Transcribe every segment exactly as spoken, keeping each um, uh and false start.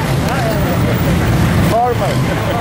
Farmer.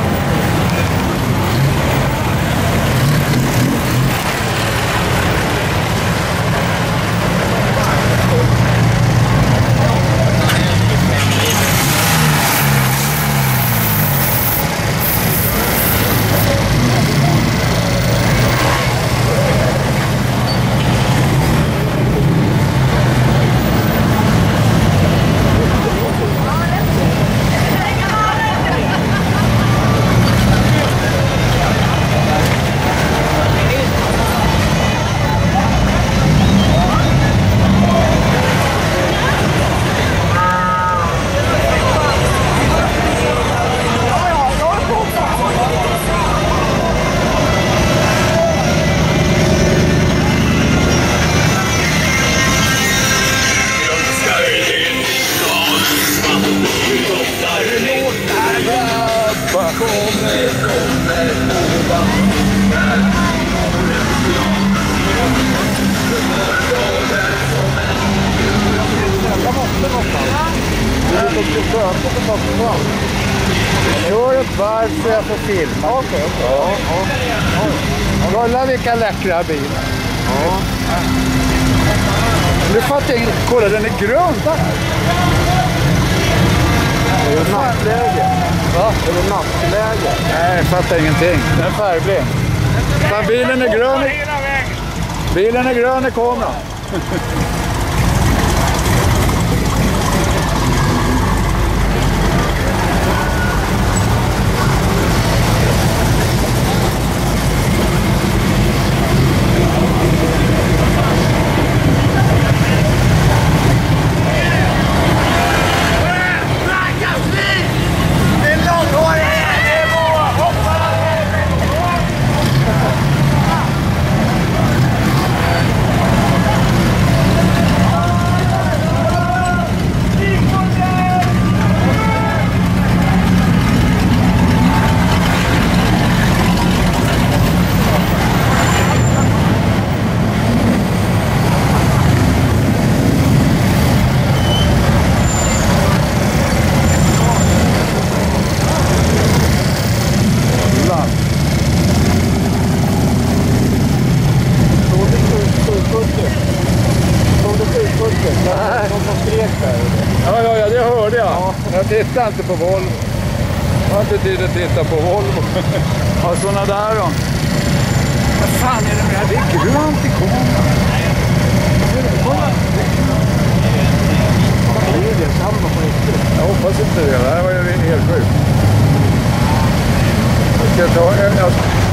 Kör ett varv så jag får filma. Okej, okej. Kolla vilka läckra bilar. Ja. Nu fattar jag inte. Kolla, den är grön där. Det är nattläge. Va? Det är nattläge. Nej, jag fattar ingenting. Den är färgblind. Men bilen är grön. I... Bilen är grön i kameran. Ja, ja, ja, det hörde jag. Ja. Jag tittar inte på Volvo. Jag har inte tid att titta på Volvo. Ja, sådana där då. Vad fan är det med det här? Det är grönt i kameran. Kolla. Det är det samma på riktigt. Jag hoppas inte det. Det här var ju helt sjukt. Jag ska ta en...